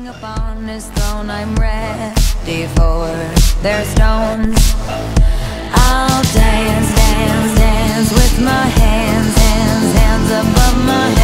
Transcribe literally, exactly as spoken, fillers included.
upon his throne, I'm ready for their stones. I'll dance, dance, dance with my hands, hands, hands above my head.